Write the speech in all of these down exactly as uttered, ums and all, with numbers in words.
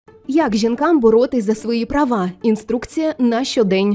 Як жінкам боротись за свої права? Інструкція на щодень.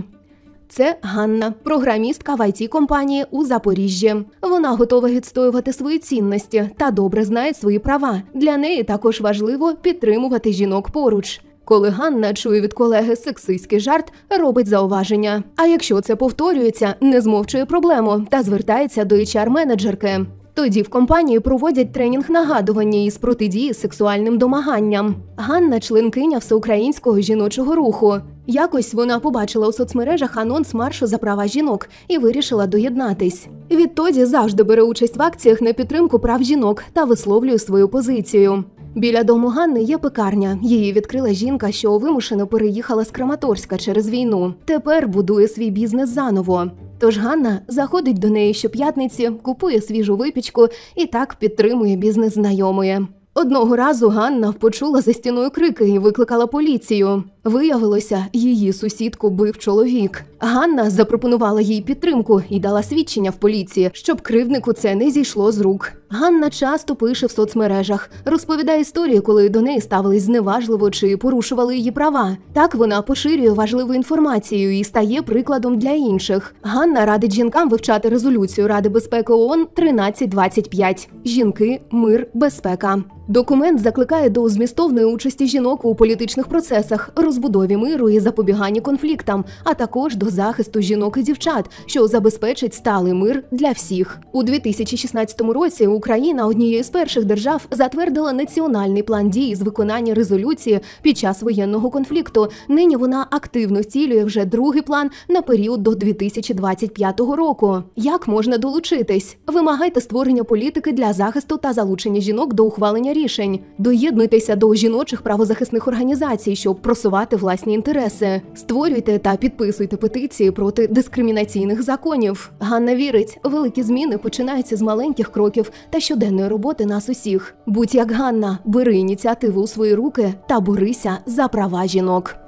Це Ганна, програмістка в ай ті-компанії у Запоріжжі. Вона готова відстоювати свої цінності та добре знає свої права. Для неї також важливо підтримувати жінок поруч. Коли Ганна чує від колеги сексистський жарт, робить зауваження. А якщо це повторюється, не змовчує проблему та звертається до ейч ар-менеджерки. Тоді в компанії проводять тренінг нагадування із протидії сексуальним домаганням. Ганна – членкиня всеукраїнського жіночого руху. Якось вона побачила у соцмережах анонс маршу за права жінок і вирішила доєднатись. Відтоді завжди бере участь в акціях на підтримку прав жінок та висловлює свою позицію. Біля дому Ганни є пекарня. Її відкрила жінка, що вимушено переїхала з Краматорська через війну. Тепер будує свій бізнес заново. Тож Ганна заходить до неї щоп'ятниці, купує свіжу випічку і так підтримує бізнес знайомої. Одного разу Ганна почула за стіною крики і викликала поліцію. Виявилося, її сусідку бив чоловік. Ганна запропонувала їй підтримку і дала свідчення в поліції, щоб кривднику це не зійшло з рук. Ганна часто пише в соцмережах, розповідає історії, коли до неї ставились зневажливо чи порушували її права. Так вона поширює важливу інформацію і стає прикладом для інших. Ганна радить жінкам вивчати резолюцію Ради безпеки ООН тринадцять двадцять п'ять «Жінки, мир, безпека». Документ закликає до змістовної участі жінок у політичних процесах, розбудові миру і запобіганні конфліктам, а також до захисту жінок і дівчат, що забезпечить сталий мир для всіх. У дві тисячі шістнадцятому році Україна однією з перших держав затвердила національний план дій з виконання резолюції під час воєнного конфлікту. Нині вона активно втілює вже другий план на період до дві тисячі двадцять п'ятого року. Як можна долучитись? Вимагайте створення політики для захисту та залучення жінок до ухвалення рішень. Доєднуйтеся до жіночих правозахисних організацій, щоб просувати власні інтереси. Створюйте та підписуйте петиції проти дискримінаційних законів. Ганна вірить, великі зміни починаються з маленьких кроків та щоденної роботи нас усіх. Будь як Ганна, бери ініціативу у свої руки та борися за права жінок.